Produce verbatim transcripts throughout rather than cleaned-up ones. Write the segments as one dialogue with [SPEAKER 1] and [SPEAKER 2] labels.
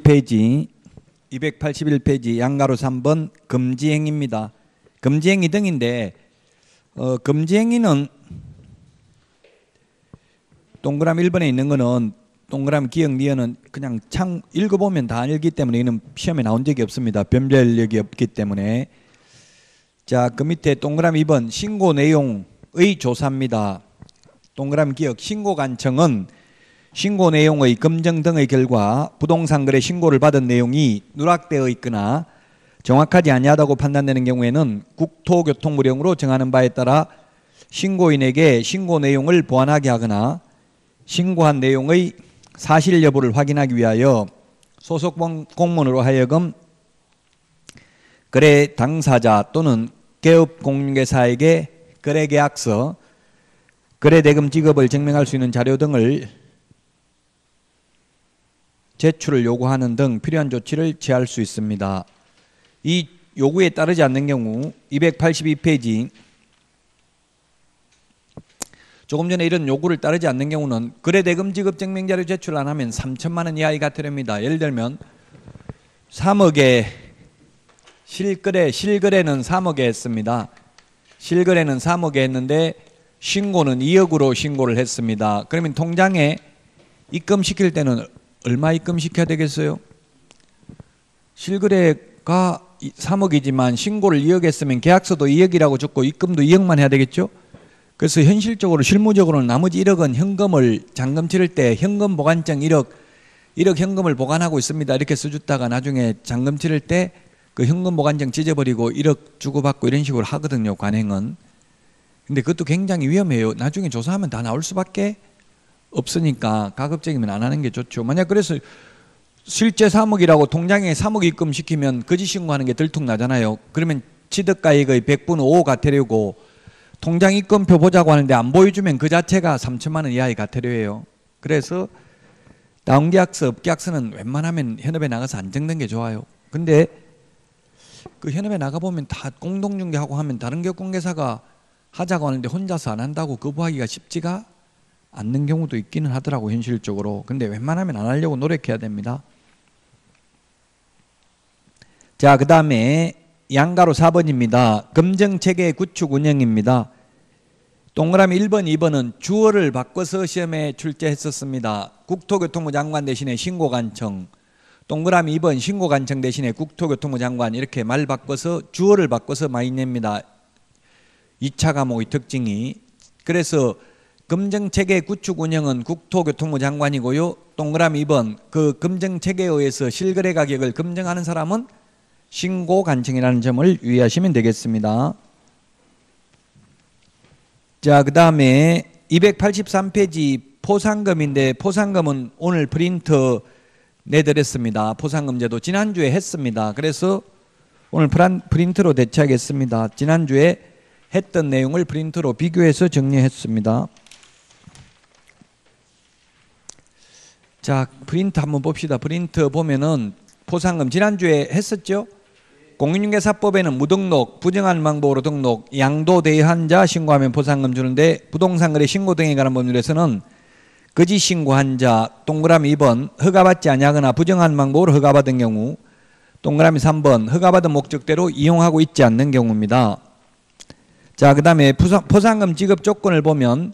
[SPEAKER 1] 페이지 이백팔십일 페이지 양가로 삼 번 금지행위입니다. 금지행위 등인데 어, 금지행위는 동그라미 일 번에 있는 거는 동그라미 기억 니은은 그냥 창 읽어보면 다 알기 때문에 이는 시험에 나온 적이 없습니다. 변별력이 없기 때문에. 자, 그 밑에 동그라미 이 번 신고 내용의 조사입니다. 동그라미 기억 신고관청은 신고 내용의 검증 등의 결과 부동산 거래 신고를 받은 내용이 누락되어 있거나 정확하지 아니하다고 판단되는 경우에는 국토교통부령으로 정하는 바에 따라 신고인에게 신고 내용을 보완하게 하거나 신고한 내용의 사실 여부를 확인하기 위하여 소속 공무원으로 하여금 거래 당사자 또는 개업 공인중개사에게 거래계약서, 거래대금 지급을 증명할 수 있는 자료 등을 제출을 요구하는 등 필요한 조치를 취할 수 있습니다. 이 요구에 따르지 않는 경우 이백팔십이 페이지 조금 전에 이런 요구를 따르지 않는 경우는 거래대금 지급 증명자료 제출 안 하면 삼천만 원 이하의 과태료입니다. 예를 들면 삼억에 실거래, 실거래는 삼억에 했습니다. 실거래는 삼억에 했는데 신고는 이억으로 신고를 했습니다. 그러면 통장에 입금시킬 때는 얼마 입금시켜야 되겠어요? 실거래가 삼억이지만 신고를 이억 했으면 계약서도 이억이라고 적고 입금도 이억만 해야 되겠죠? 그래서 현실적으로 실무적으로는 나머지 일억은 현금을 잔금 치를 때 현금 보관증 일억, 일억 현금을 보관하고 있습니다. 이렇게 써줬다가 나중에 잔금 치를 때 그 현금 보관증 찢어버리고 일억 주고받고 이런 식으로 하거든요. 관행은. 근데 그것도 굉장히 위험해요. 나중에 조사하면 다 나올 수밖에 없으니까 가급적이면 안 하는 게 좋죠. 만약 그래서 실제 삼억이라고 통장에 삼억 입금시키면 거짓 신고하는 게 들통나잖아요. 그러면 취득가액의 백분의 오 과태료고 통장 입금표 보자고 하는데 안 보여주면 그 자체가 삼천만 원 이하의 과태료예요. 그래서 다운계약서, 업계약서는 웬만하면 현업에 나가서 안 적는 게 좋아요. 근데 그 현업에 나가보면 다 공동중개하고 하면 다른 기업공개사가 하자고 하는데 혼자서 안 한다고 거부하기가 쉽지가 않는 경우도 있기는 하더라고 현실적으로. 근데 웬만하면 안 하려고 노력해야 됩니다. 자, 그 다음에 양가로 사 번입니다. 검증체계 구축 운영입니다. 동그라미 일 번, 이 번은 주어를 바꿔서 시험에 출제했었습니다. 국토교통부 장관 대신에 신고관청. 동그라미 이 번 신고관청 대신에 국토교통부 장관 이렇게 말 바꿔서 주어를 바꿔서 많이 냅니다. 이 차 과목의 특징이. 그래서 검증체계 구축 운영은 국토교통부 장관이고요. 동그라미 이 번 그 검증체계에 의해서 실거래 가격을 검증하는 사람은 신고관청이라는 점을 유의하시면 되겠습니다. 자, 그 다음에 이백팔십삼 페이지 포상금인데 포상금은 오늘 프린트 내드렸습니다. 포상금제도 지난주에 했습니다. 그래서 오늘 프린트로 대체하겠습니다. 지난주에 했던 내용을 프린트로 비교해서 정리했습니다. 자, 프린트 한번 봅시다. 프린트 보면은 포상금 지난주에 했었죠? 공인중개사법에는 무등록, 부정한 방법으로 등록, 양도대여한 자 신고하면 포상금 주는데 부동산 거래 신고 등에 관한 법률에서는 거짓 신고한 자, 동그라미 이 번 허가받지 아니하거나 부정한 방법으로 허가받은 경우, 동그라미 삼 번 허가받은 목적대로 이용하고 있지 않는 경우입니다. 자, 그 다음에 포상금 지급 조건을 보면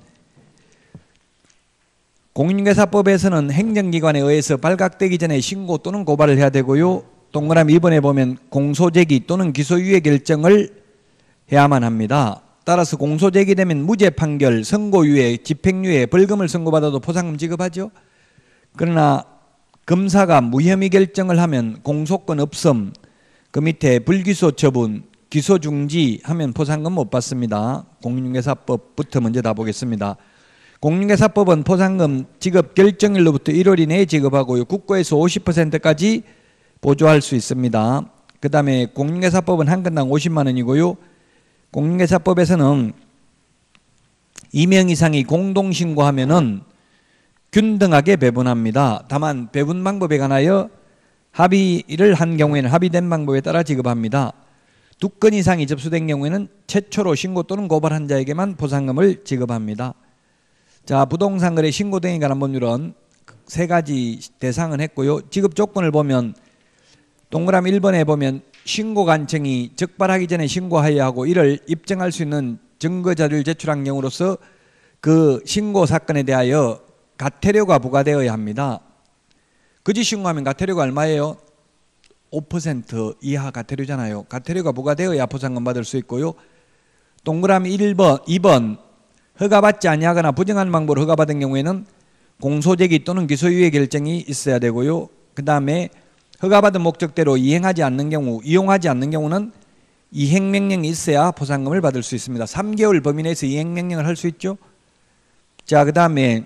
[SPEAKER 1] 공인중개사법에서는 행정기관에 의해서 발각되기 전에 신고 또는 고발을 해야 되고요. 동그라미 이 번에 보면 공소제기 또는 기소유예 결정을 해야만 합니다. 따라서 공소제기되면 무죄 판결, 선고유예, 집행유예, 벌금을 선고받아도 포상금 지급하죠. 그러나 검사가 무혐의 결정을 하면 공소권 없음, 그 밑에 불기소 처분, 기소 중지 하면 포상금 못 받습니다. 공인중개사법부터 먼저 다 보겠습니다. 공인중개사법은 포상금 지급 결정일로부터 일월 이내에 지급하고요. 국고에서 오십 퍼센트까지 보조할 수 있습니다. 그 다음에 공인중개사법은 한 건당 오십만 원이고요. 공인중개사법에서는 이 명 이상이 공동신고하면은 균등하게 배분합니다. 다만 배분 방법에 관하여 합의를 한 경우에는 합의된 방법에 따라 지급합니다. 두 건 이상이 접수된 경우에는 최초로 신고 또는 고발한 자에게만 포상금을 지급합니다. 자, 부동산 거래 신고 등에 관한 법률은 세 가지 대상은 했고요. 지급 조건을 보면 동그라미 일 번에 보면 신고 간청이 적발하기 전에 신고하여야 하고 이를 입증할 수 있는 증거 자료를 제출한 경우로서 그 신고 사건에 대하여 과태료가 부과되어야 합니다. 거짓 신고하면 과태료가 얼마예요? 오 퍼센트 이하 과태료잖아요. 과태료가 부과되어야 포상금 받을 수 있고요. 동그라미 일 번, 이 번 허가받지 아니하거나 부정한 방법으로 허가받은 경우에는 공소제기 또는 기소유예 결정이 있어야 되고요. 그 다음에 허가받은 목적대로 이행하지 않는 경우, 이용하지 않는 경우는 이행명령이 있어야 포상금을 받을 수 있습니다. 삼 개월 범위 내에서 이행명령을 할 수 있죠. 자, 그 다음에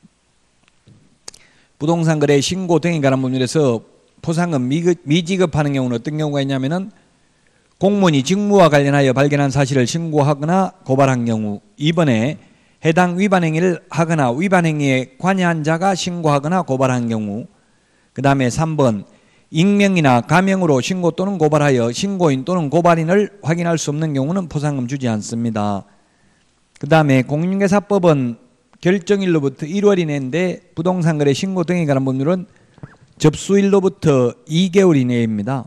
[SPEAKER 1] 부동산 거래 신고 등에 관한 법률에서 포상금 미지급하는 경우는 어떤 경우가 있냐면은 공무원이 직무와 관련하여 발견한 사실을 신고하거나 고발한 경우, 이 번에 해당 위반 행위를 하거나 위반 행위에 관여한 자가 신고하거나 고발한 경우, 그 다음에 삼 번 익명이나 가명으로 신고 또는 고발하여 신고인 또는 고발인을 확인할 수 없는 경우는 포상금 주지 않습니다. 그 다음에 공인중개사법은 결정일로부터 일 월 이내인데 부동산 거래 신고 등에 관한 법률은 접수일로부터 이 개월 이내입니다.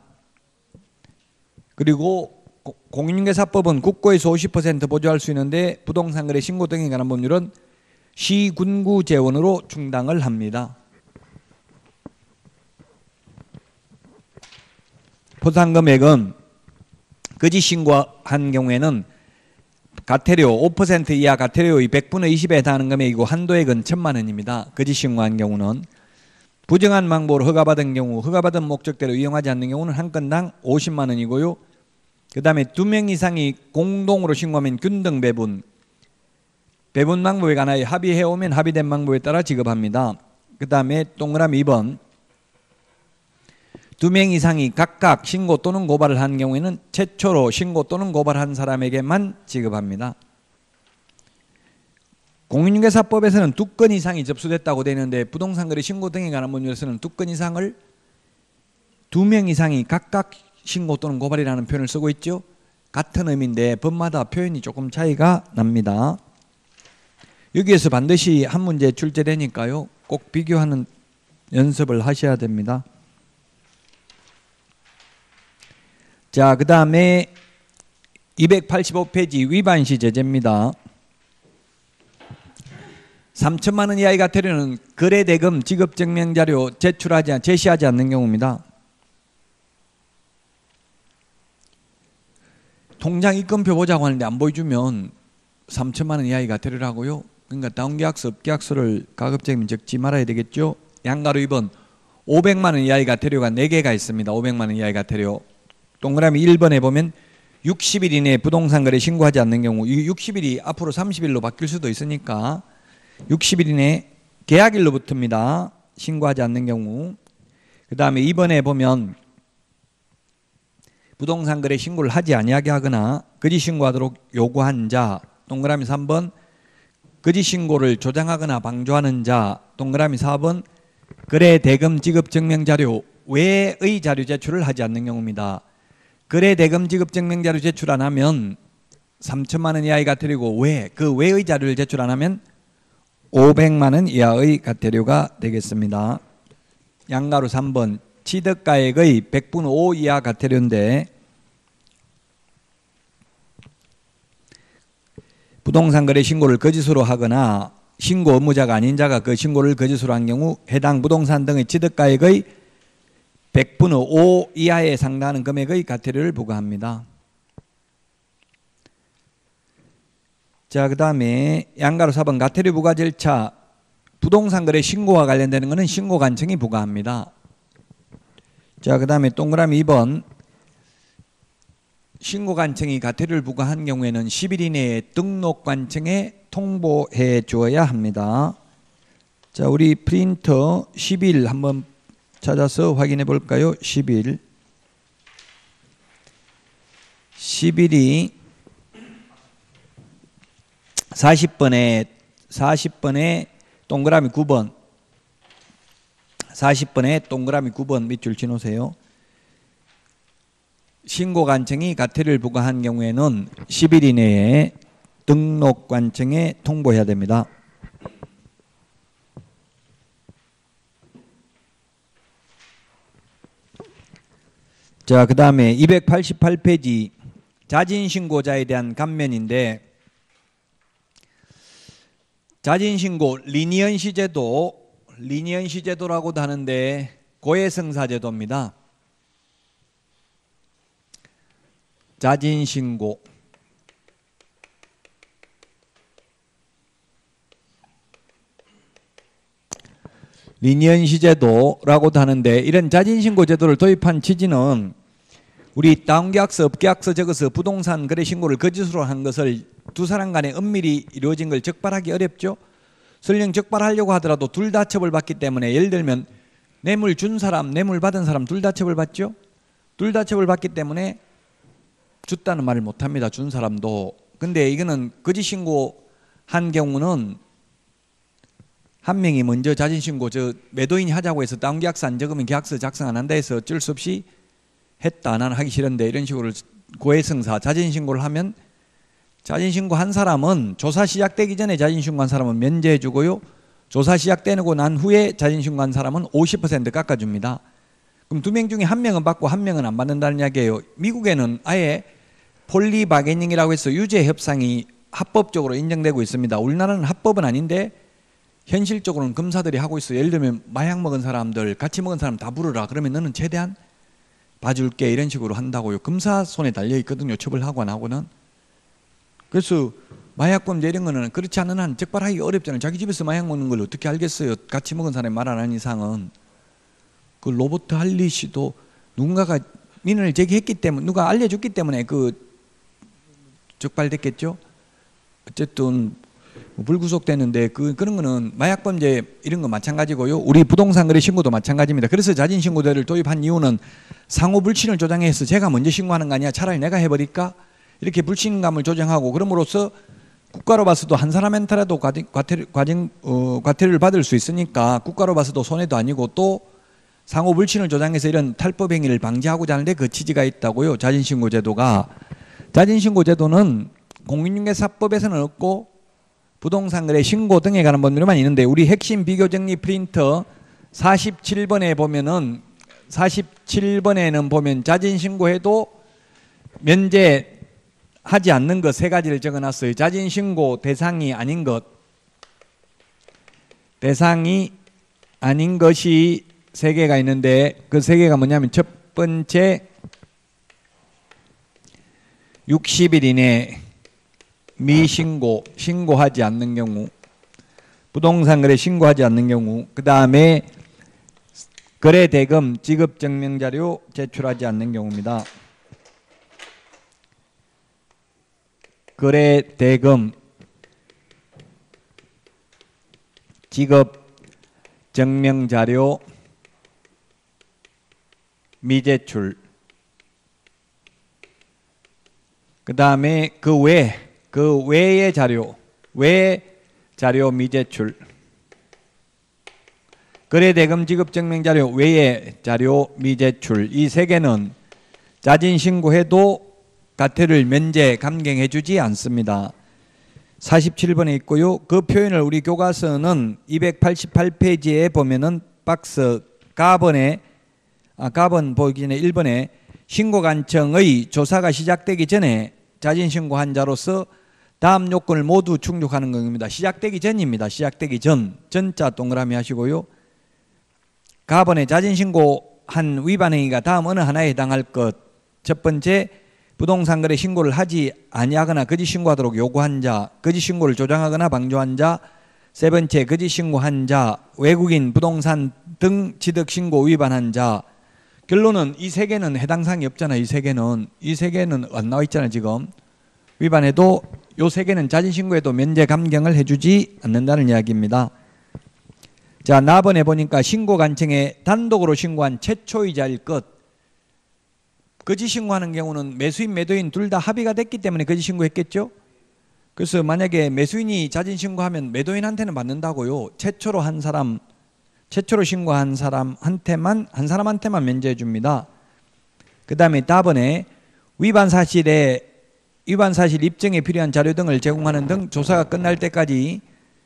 [SPEAKER 1] 그리고 공인중개사법은 국고에서 오십 퍼센트 보조할 수 있는데 부동산 거래 신고 등에 관한 법률은 시군구 재원으로 충당을 합니다. 포상금액은 거짓 신고한 경우에는 과태료 오 퍼센트 이하 과태료의 백분의 이십에 해당하는 금액이고 한도액은 천만 원입니다. 거짓 신고한 경우는. 부정한 방법으로 허가받은 경우, 허가받은 목적대로 이용하지 않는 경우는 한 건당 오십만 원이고요. 그 다음에 두 명 이상이 공동으로 신고하면 균등 배분, 배분 방법에 관하여 합의해오면 합의된 방법에 따라 지급합니다. 그 다음에 동그라미 이 번 두 명 이상이 각각 신고 또는 고발을 한 경우에는 최초로 신고 또는 고발한 사람에게만 지급합니다. 공인중개사법에서는 두 건 이상이 접수됐다고 되는데 부동산 거래 신고 등에 관한 법률에서는 두 건 이상을 두 명 이상이 각각 신고 또는 고발이라는 표현을 쓰고 있죠. 같은 의미인데 법마다 표현이 조금 차이가 납니다. 여기에서 반드시 한 문제 출제되니까요. 꼭 비교하는 연습을 하셔야 됩니다. 자, 그 다음에 이백팔십오 페이지 위반시 제재입니다. 삼천만 원 이하의 과태료는 거래대금 지급증명자료 제출하지 제시하지 않는 경우입니다. 통장 입금표 보자고 하는데 안 보여주면 삼천만 원 이하의 과태료라고요. 그러니까 다운계약서, 업계약서를 가급적이면 적지 말아야 되겠죠. 양가로 이 번 오백만 원 이하의 과태료가 네 개가 있습니다. 오백만 원 이하의 과태료. 동그라미 일 번에 보면 육십 일 이내에 부동산 거래 신고하지 않는 경우, 육십 일이 앞으로 삼십 일로 바뀔 수도 있으니까 육십 일 이내 계약일로부터입니다. 신고하지 않는 경우. 그 다음에 이 번에 보면 부동산 거래 신고를 하지 아니하게 하거나 거짓 신고하도록 요구한 자, 동그라미 삼 번 거짓 신고를 조장하거나 방조하는 자, 동그라미 사 번 거래 대금 지급 증명 자료 외의 자료 제출을 하지 않는 경우입니다. 거래 대금 지급 증명 자료 제출 안 하면 삼천만 원 이하의 과태료고 외, 그 외의 자료를 제출 안 하면 오백만 원 이하의 과태료가 되겠습니다. 양가로 삼 번 취득가액의 백분의 오 이하 과태료인데 부동산 거래 신고를 거짓으로 하거나 신고 의무자가 아닌 자가 그 신고를 거짓으로 한 경우 해당 부동산 등의 취득가액의 백분의 오 이하에 상당하는 금액의 과태료를 부과합니다. 자, 그 다음에 양가로 사 번 과태료 부과 절차, 부동산 거래 신고와 관련되는 것은 신고 관청이 부과합니다. 자, 그 다음에 동그라미 이 번 신고 관청이 과태료를 부과한 경우에는 십 일 이내에 등록 관청에 통보해 주어야 합니다. 자, 우리 프린터 십 일 한번 찾아서 확인해 볼까요? 십 일 십 일이 사십 번에 사십 번에 동그라미 구 번 사십 번에 동그라미 구 번 밑줄 치놓으세요. 신고관청이 과태료를 부과한 경우에는 십 일 이내에 등록관청에 통보해야 됩니다. 자, 그 다음에 이백팔십팔 페이지 자진신고자에 대한 감면인데, 자진신고 리니언시 제도, 리니언시 제도라고도 하는데 고해성사 제도입니다. 자진신고 리니언시 제도라고도 하는데, 이런 자진신고 제도를 도입한 취지는 우리 다운계약서, 업계약서 적어서 부동산 거래 신고를 거짓으로 한 것을 두 사람 간에 은밀히 이루어진 걸 적발하기 어렵죠. 설령 적발하려고 하더라도 둘 다 처벌받기 때문에, 예를 들면 뇌물 준 사람, 뇌물 받은 사람 둘 다 처벌받죠. 둘 다 처벌받기 때문에 줬다는 말을 못합니다. 준 사람도. 근데 이거는 거짓 신고한 경우는 한 명이 먼저 자진신고, 저 매도인이 하자고 해서 다운계약서 안 적으면 계약서 작성 안 한다 해서 어쩔 수 없이 했다, 나는 하기 싫은데, 이런 식으로 고해성사 자진신고를 하면, 자진신고 한 사람은 조사 시작되기 전에 자진신고 한 사람은 면제해 주고요, 조사 시작되고 난 후에 자진신고 한 사람은 오십 퍼센트 깎아줍니다. 그럼 두 명 중에 한 명은 받고 한 명은 안 받는다는 이야기예요. 미국에는 아예 폴리 바게닝이라고 해서 유죄 협상이 합법적으로 인정되고 있습니다. 우리나라는 합법은 아닌데 현실적으로는 검사들이 하고 있어요. 예를 들면 마약 먹은 사람들, 같이 먹은 사람 다 부르라. 그러면 너는 최대한 봐줄게, 이런 식으로 한다고요. 검사 손에 달려 있거든요. 처벌하고 안 하고는. 그래서 마약범죄 이런 거는 그렇지 않은 한 적발하기 어렵잖아요. 자기 집에서 마약 먹는 걸 어떻게 알겠어요. 같이 먹은 사람이 말 안 하는 이상은. 그 로버트 할리 씨도 누군가가 민원을 제기했기 때문에, 누가 알려줬기 때문에 그 적발됐겠죠. 어쨌든 불구속됐는데, 그 그런 거는 마약범죄 이런 거 마찬가지고요. 우리 부동산 거래 신고도 마찬가지입니다. 그래서 자진신고제를 도입한 이유는 상호 불신을 조장해서 제가 먼저 신고하는 거 아니야, 차라리 내가 해버릴까, 이렇게 불신감을 조장하고, 그럼으로써 국가로 봐서도 한 사람한테라도 과태료, 과징, 어, 과태료를 받을 수 있으니까 국가로 봐서도 손해도 아니고, 또 상호 불신을 조장해서 이런 탈법 행위를 방지하고자 하는데 그 취지가 있다고요. 자진신고제도가. 자진신고제도는 공인중개사법에서는 없고 부동산 거래 신고 등에 관한 법률에만 있는데, 우리 핵심 비교정리 프린터 사십칠 번에 보면은, 사십칠 번에는 보면 자진신고해도 면제하지 않는 것 세 가지를 적어놨어요. 자진신고 대상이 아닌 것, 대상이 아닌 것이 세 개가 있는데, 그 세 개가 뭐냐면, 첫 번째 육십 일 이내 미신고, 신고하지 않는 경우, 부동산 거래 신고하지 않는 경우, 그 다음에 거래 대금 지급 증명 자료 제출하지 않는 경우입니다. 거래 대금 지급 증명 자료 미제출, 그 다음에 그 외, 그 외의 자료, 외 자료 미제출, 거래대금 지급 증명 자료 외의 자료 미제출, 이 세 개는 자진신고해도 과태료를 면제, 감경해 주지 않습니다. 사십칠 번에 있고요. 그 표현을 우리 교과서는 이백팔십팔 페이지에 보면은 박스 가번에, 아, 가번 보기 전에 일 번에 신고관청의 조사가 시작되기 전에 자진신고한 자로서 다음 요건을 모두 충족하는 겁니다. 시작되기 전입니다. 시작되기 전, 전자 동그라미 하시고요. 가번에 자진신고한 위반 행위가 다음 어느 하나에 해당할 것. 첫 번째, 부동산 거래 신고를 하지 아니하거나 거짓 신고하도록 요구한 자, 거짓 신고를 조장하거나 방조한 자. 세 번째, 거짓 신고한 자, 외국인 부동산 등 취득 신고 위반한 자. 결론은 이 세 개는 해당 사항이 없잖아요. 이 세 개는 이 세 개는 안 나와 있잖아요. 지금 위반해도 요 세 개는 자진신고에도 면제 감경을 해주지 않는다는 이야기입니다. 자, 나번에 보니까 신고관청에 단독으로 신고한 최초이자일 것. 거짓 신고하는 경우는 매수인 매도인 둘 다 합의가 됐기 때문에 거짓 신고했겠죠. 그래서 만약에 매수인이 자진신고하면 매도인한테는 받는다고요. 최초로 한 사람, 최초로 신고한 사람한테만, 한 사람한테만 면제해 줍니다. 그 다음에 다번에 위반 사실에, 위반 사실 입증에 필요한 자료 등을 제공하는 등 조사가 끝날 때까지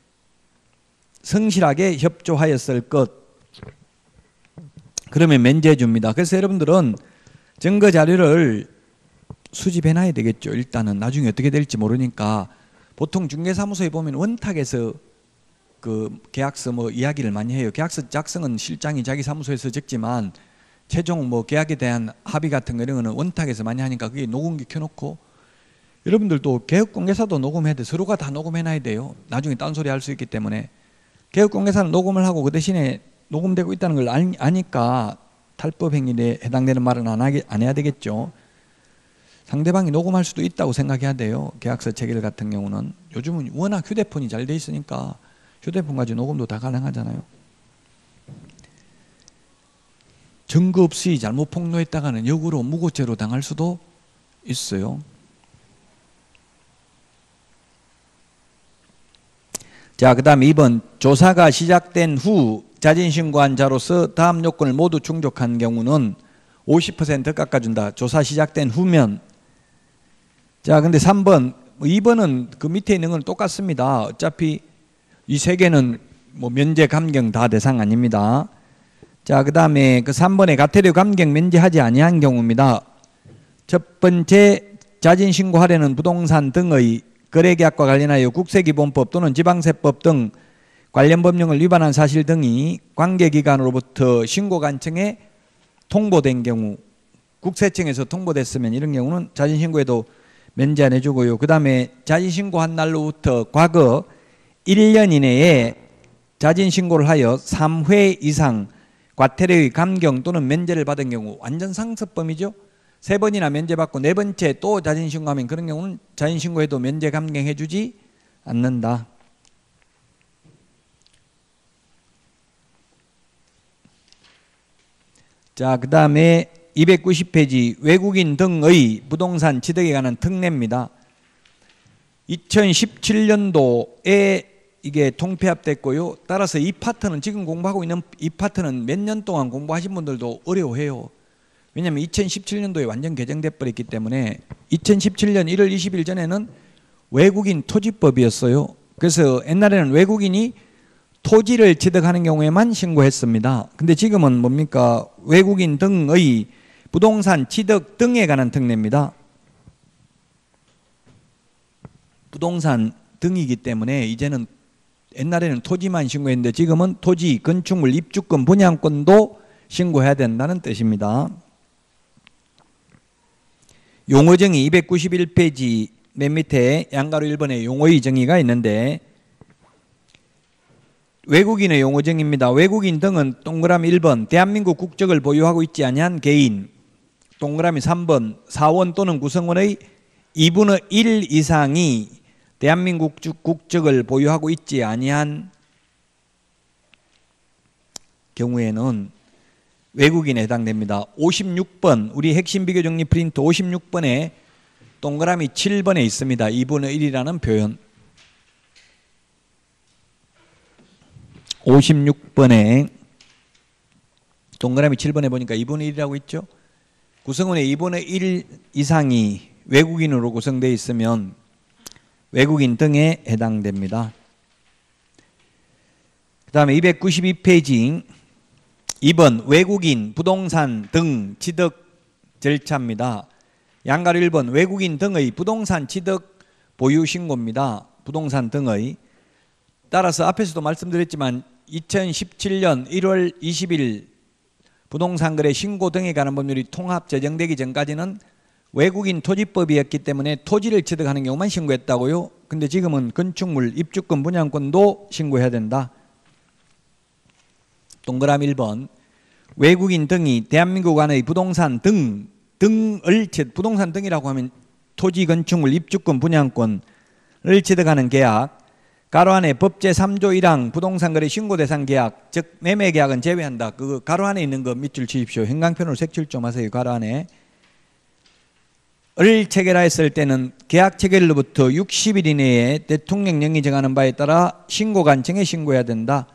[SPEAKER 1] 성실하게 협조하였을 것. 그러면 면제해 줍니다. 그래서 여러분들은 증거 자료를 수집해 놔야 되겠죠. 일단은 나중에 어떻게 될지 모르니까 보통 중개사무소에 보면 원탁에서 그 계약서 뭐 이야기를 많이 해요. 계약서 작성은 실장이 자기 사무소에서 적지만 최종 뭐 계약에 대한 합의 같은 거 이런 거는 원탁에서 많이 하니까 그게 녹음기 켜놓고, 여러분들도 개업공개사도 녹음해야 돼. 서로가 다 녹음해놔야 돼요. 나중에 딴소리 할 수 있기 때문에. 개업공개사는 녹음을 하고 그 대신에 녹음되고 있다는 걸 아니, 아니까 탈법행위에 해당되는 말은 안, 하게, 안 해야 되겠죠. 상대방이 녹음할 수도 있다고 생각해야 돼요. 계약서 체결 같은 경우는. 요즘은 워낙 휴대폰이 잘 돼 있으니까 휴대폰 가지고 녹음도 다 가능하잖아요. 증거 없이 잘못 폭로했다가는 역으로 무고죄로 당할 수도 있어요. 자, 그 다음에 이 번 조사가 시작된 후 자진신고한 자로서 다음 요건을 모두 충족한 경우는 오십 퍼센트 깎아준다. 조사 시작된 후면. 자, 근데 삼 번, 이 번은 그 밑에 있는 건 똑같습니다. 어차피 이 세 개는 뭐 면제 감경 다 대상 아닙니다. 자, 그 다음에 그 삼 번에 가태료 감경 면제하지 아니한 경우입니다. 첫 번째, 자진신고하려는 부동산 등의 거래계약과 관련하여 국세기본법 또는 지방세법 등 관련 법령을 위반한 사실 등이 관계기관으로부터 신고관청에 통보된 경우, 국세청에서 통보됐으면 이런 경우는 자진신고에도 면제 안 해주고요. 그 다음에 자진신고한 날로부터 과거 일 년 이내에 자진신고를 하여 삼 회 이상 과태료의 감경 또는 면제를 받은 경우, 완전 상습범이죠. 세 번이나 면제받고 네 번째 또 자진신고하면 그런 경우는 자진신고해도 면제 감경해주지 않는다. 자, 그 다음에 이백구십 페이지 외국인 등의 부동산 취득에 관한 특례입니다. 이천십칠 년도에 이게 통폐합됐고요. 따라서 이 파트는 지금 공부하고 있는 이 파트는 몇 년 동안 공부하신 분들도 어려워해요. 왜냐하면 이천십칠 년도에 완전 개정돼 버렸기 때문에. 이천십칠 년 일월 이십일 전에는 외국인 토지법이었어요. 그래서 옛날에는 외국인이 토지를 취득하는 경우에만 신고했습니다. 근데 지금은 뭡니까? 외국인 등의 부동산 취득 등에 관한 특례입니다. 부동산 등이기 때문에 이제는, 옛날에는 토지만 신고했는데 지금은 토지, 건축물, 입주권, 분양권도 신고해야 된다는 뜻입니다. 용어정의 이백구십일 페이지 맨 밑에 양가로 일 번에 용어의 정의가 있는데, 외국인의 용어정의입니다. 외국인 등은 동그라미 일 번 대한민국 국적을 보유하고 있지 아니한 개인, 동그라미 삼 번 사원 또는 구성원의 이분의 일 이상이 대한민국 국적을 보유하고 있지 아니한 경우에는 외국인에 해당됩니다. 오십육 번 우리 핵심 비교 정리 프린트 오십육 번에 동그라미 칠 번에 있습니다. 이분의 일이라는 표현. 오십육 번에 동그라미 칠 번에 보니까 이분의 일이라고 있죠. 구성원의 이분의 일 이상이 외국인으로 구성되어 있으면 외국인 등에 해당됩니다. 그 다음에 이백구십이 페이지 이 번 외국인 부동산 등 취득 절차입니다. 양가로 일 번 외국인 등의 부동산 취득 보유 신고입니다. 부동산 등의. 따라서 앞에서도 말씀드렸지만 이천십칠 년 일월 이십일 부동산 거래 신고 등에 관한 법률이 통합 제정되기 전까지는 외국인 토지법이었기 때문에 토지를 취득하는 경우만 신고했다고요. 근데 지금은 건축물, 입주권, 분양권도 신고해야 된다. 동그라미 일 번 외국인 등이 대한민국 안의 부동산 등 등을 부동산 등이라고 하면 토지, 건축물, 입주권, 분양권을 취득하는 계약, 가로 안에 법 제삼 조 일 항 부동산 거래 신고 대상 계약, 즉 매매 계약은 제외한다. 그 가로 안에 있는 거 밑줄 치십시오. 행강편으로 색칠 좀 하세요. 가로 안에. 을 체결하였을 때는 계약 체결로부터 육십 일 이내에 대통령령이 정하는 바에 따라 신고관청에 신고해야 된다.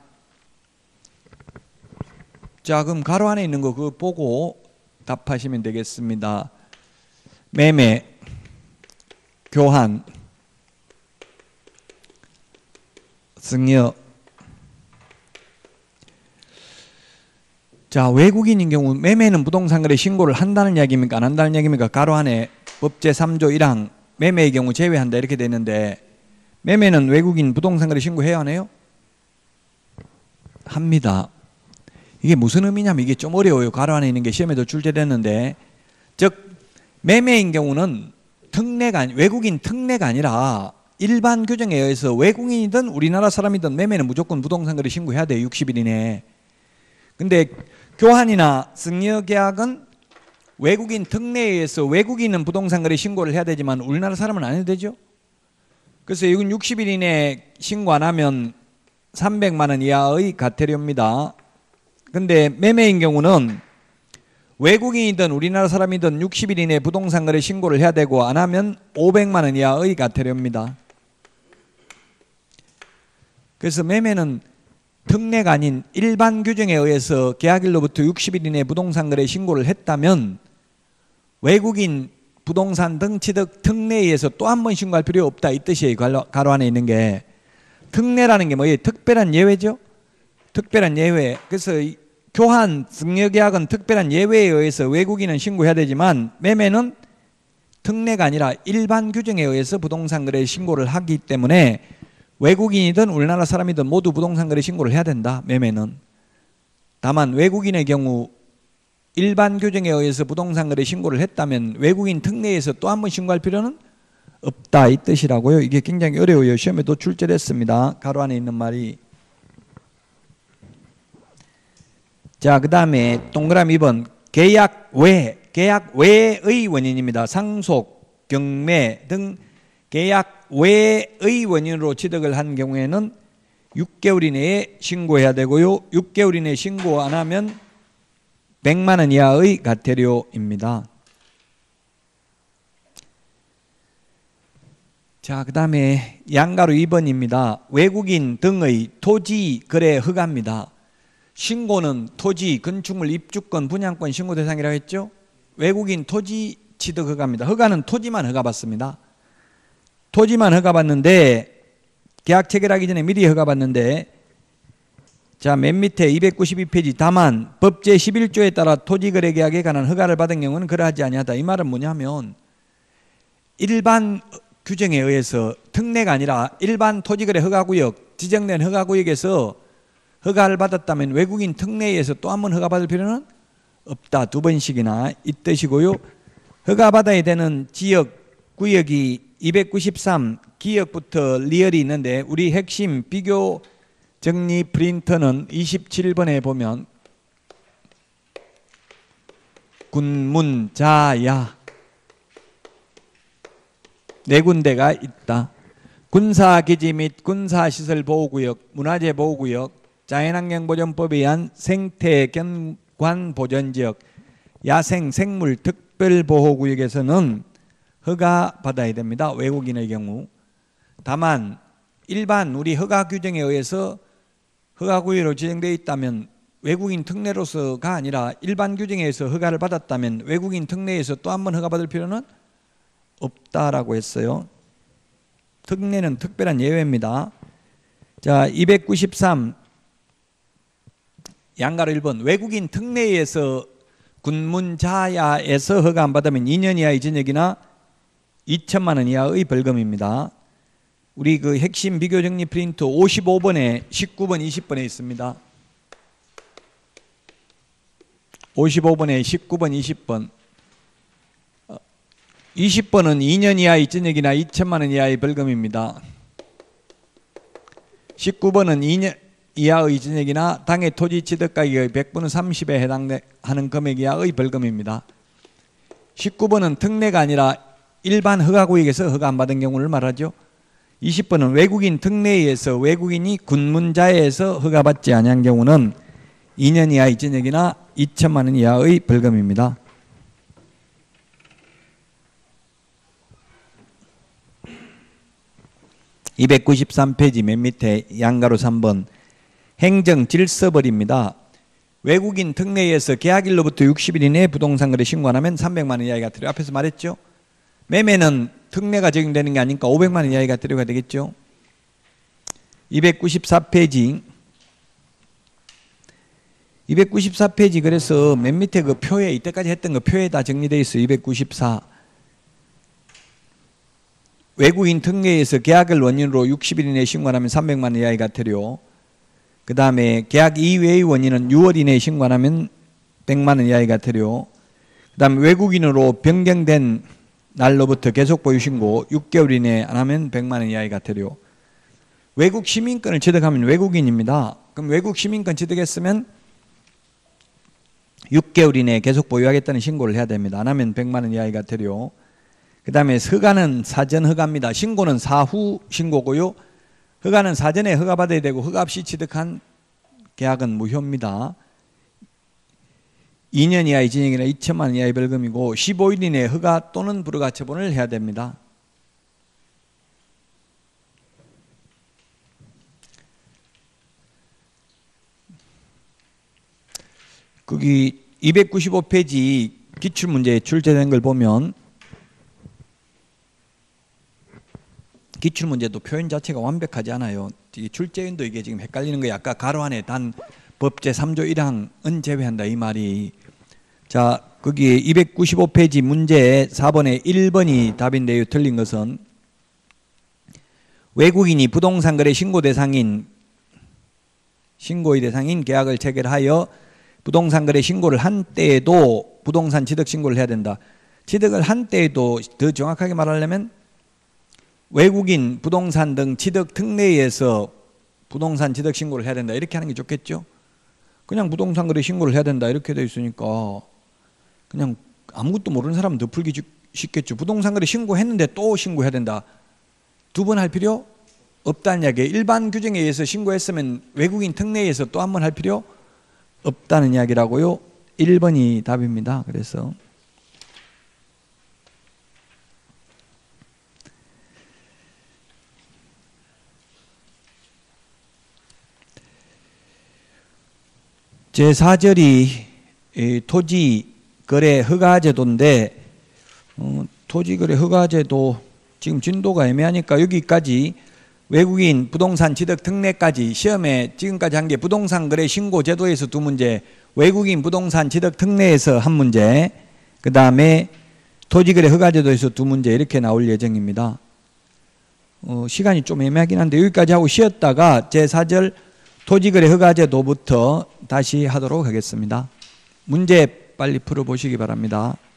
[SPEAKER 1] 자, 그럼 가로 안에 있는 거 그거 보고 답하시면 되겠습니다. 매매, 교환, 승여, 자, 외국인인 경우 매매는 부동산 거래 신고를 한다는 이야기입니까? 안 한다는 이야기입니까? 가로 안에 법제 삼 조 일 항 매매의 경우 제외한다 이렇게 돼 있는데, 매매는 외국인 부동산 거래 신고해야 하네요? 합니다. 이게 무슨 의미냐면 이게 좀 어려워요. 가로 안에 있는 게 시험에도 출제됐는데, 즉 매매인 경우는 특례가 아니, 외국인 특례가 아니라 일반 규정에 의해서 외국인이든 우리나라 사람이든 매매는 무조건 부동산 거래 신고해야 돼요. 육십 일 이내에. 근데 교환이나 승여 계약은 외국인 특례에 의해서 외국인은 부동산 거래 신고를 해야 되지만 우리나라 사람은 안 해도 되죠. 그래서 이건 육십 일 이내에 신고 안 하면 삼백만 원 이하의 과태료입니다. 근데 매매인 경우는 외국인이든 우리나라 사람이든 육십 일 이내에 부동산 거래 신고를 해야 되고 안 하면 오백만 원 이하의 과태료입니다. 그래서 매매는 특례가 아닌 일반 규정에 의해서 계약일로부터 육십 일 이내에 부동산 거래 신고를 했다면 외국인 부동산 등취득 특례에 의해서 또 한 번 신고할 필요 없다 이 뜻이에요. 가로, 가로 안에 있는 게. 특례라는 게 뭐예요? 특별한 예외죠. 특별한 예외. 그래서 교환, 승여계약은 특별한 예외에 의해서 외국인은 신고해야 되지만 매매는 특례가 아니라 일반 규정에 의해서 부동산 거래 신고를 하기 때문에 외국인이든 우리나라 사람이든 모두 부동산 거래 신고를 해야 된다. 매매는. 다만 외국인의 경우 일반 규정에 의해서 부동산 거래 신고를 했다면 외국인 특례에서 또 한 번 신고할 필요는 없다 이 뜻이라고요. 이게 굉장히 어려워요. 시험에도 출제됐습니다. 가로 안에 있는 말이. 자, 그 다음에 동그라미 이 번 계약 외, 계약 외의 원인입니다. 상속, 경매 등 계약 외의 원인으로 취득을 한 경우에는 육 개월 이내에 신고해야 되고요. 육 개월 이내에 신고 안 하면 백만 원 이하의 과태료입니다. 자, 그 다음에 양가로 이 번입니다. 외국인 등의 토지 거래 허가입니다. 신고는 토지, 건축물, 입주권, 분양권 신고 대상이라고 했죠. 외국인 토지 취득 허가입니다. 허가는 토지만 허가받습니다. 토지만 허가받는데 계약 체결하기 전에 미리 허가받는데, 자, 맨 밑에 이백구십이 페이지 다만 법 제십일 조에 따라 토지거래 계약에 관한 허가를 받은 경우는 그러하지 아니하다. 이 말은 뭐냐면 일반 규정에 의해서 특례가 아니라 일반 토지거래 허가구역, 지정된 허가구역에서 허가를 받았다면 외국인 특례에 의해서 또 한 번 허가받을 필요는 없다. 두 번씩이나 이 뜻이고요. 허가받아야 되는 지역, 구역이 이백구십삼 기역부터 리얼이 있는데 우리 핵심 비교 정리 프린터는 이십칠 번에 보면 군문자야 네 군데가 있다. 군사기지 및 군사시설보호구역, 문화재보호구역, 자연환경보전법에 의한 생태경관보전지역, 야생생물 특별보호구역에서는 허가 받아야 됩니다. 외국인의 경우. 다만 일반 우리 허가 규정에 의해서 허가구역으로 지정되어 있다면 외국인 특례로서가 아니라 일반 규정에 의해서 허가를 받았다면 외국인 특례에서 또 한 번 허가받을 필요는 없다라고 했어요. 특례는 특별한 예외입니다. 자, 이백구십삼 양가로 일 번 외국인 특례에 의해서 군문자야에서 허가 안 받으면 이 년 이하의 징역이나 이천만 원 이하의 벌금입니다. 우리 그 핵심 비교 정리 프린트 오십오 번에 십구 번, 이십 번에 있습니다. 오십오 번에 십구 번, 이십 번. 이십 번은 이 년 이하의 징역이나 이천만 원 이하의 벌금입니다. 십구 번은 이 년 이하의 징역이나 당해 토지 취득 가격의 백 분의 삼십에 해당하는 금액 이하의 벌금입니다. 십구 번은 특례가 아니라 일반 허가구역에서 허가 안 받은 경우를 말하죠. 이십 번은 외국인 특례에 의해서 외국인이 군문자에서 허가받지 아니한 경우는 이 년 이하의 징역이나 이천만 원 이하의 벌금입니다. 이백구십삼 페이지 맨 밑에 양가로 삼 번 행정질서벌입니다. 외국인 특례에 의해서 계약일로부터 육십 일 이내에 부동산 거래 신고 안 하면 삼백만 원 이하의 과태료. 앞에서 말했죠. 매매는 특례가 적용되는 게 아니니까 오백만 원 이하의 과태료가 되겠죠. 이백구십사 페이지 이백구십사 페이지 그래서 맨 밑에 그 표에 이때까지 했던 그 표에 다 정리되어 있어요. 이백구십사. 외국인 특례에서 계약을 원인으로 육십 일 이내에 신고하면 삼백만 원 이하의 과태료. 그 다음에 계약 이외의 원인은 유월 이내에 신고하면 백만 원 이하의 과태료. 그 다음에 외국인으로 변경된 날로부터 계속 보유 신고 육 개월 이내에 안 하면 백만 원 이하의 과태료. 외국 시민권을 취득하면 외국인입니다. 그럼 외국 시민권 취득했으면 육 개월 이내에 계속 보유하겠다는 신고를 해야 됩니다. 안 하면 백만 원 이하의 과태료. 그 다음에 허가는 사전 허가입니다. 신고는 사후 신고고요. 허가는 사전에 허가받아야 되고 허가 없이 취득한 계약은 무효입니다. 이 년 이하의 징역이나 이천만 원 이하의 벌금이고 십오 일 이내에 허가 또는 불허가 처분을 해야 됩니다. 거기 이백구십오 페이지 기출문제에 출제된 걸 보면 기출문제도 표현 자체가 완벽하지 않아요. 출제인도 이게 지금 헷갈리는 거예요. 아까 가로 안에 단 법제 삼 조 일 항은 제외한다 이 말이. 자, 거기 이백구십오 페이지 문제 사 번에 일 번이 답인데요. 틀린 것은 외국인이 부동산 거래 신고 대상인 신고의 대상인 계약을 체결하여 부동산 거래 신고를 한 때에도 부동산 취득 신고를 해야 된다. 취득을 한 때에도 더 정확하게 말하려면 외국인 부동산 등 취득 특례에서 부동산 취득 신고를 해야 된다. 이렇게 하는 게 좋겠죠. 그냥 부동산 거래 신고를 해야 된다. 이렇게 되어 있으니까 그냥 아무것도 모르는 사람은 더 풀기 쉽겠죠. 부동산 거래 신고했는데 또 신고해야 된다. 두 번 할 필요 없다는 이야기예요. 일반 규정에 의해서 신고했으면 외국인 특례에서 또 한 번 할 필요 없다는 이야기라고요. 일 번이 답입니다. 그래서 제사 절이 토지거래 허가제도인데 어, 토지거래 허가제도 지금 진도가 애매하니까 여기까지 외국인 부동산 취득 특례까지 시험에 지금까지 한 게 부동산 거래 신고 제도에서 두 문제, 외국인 부동산 취득 특례에서 한 문제, 그 다음에 토지거래 허가제도에서 두 문제 이렇게 나올 예정입니다. 어, 시간이 좀 애매하긴 한데 여기까지 하고 쉬었다가 제사 절 토지거래 허가제도부터 다시 하도록 하겠습니다. 문제 빨리 풀어보시기 바랍니다.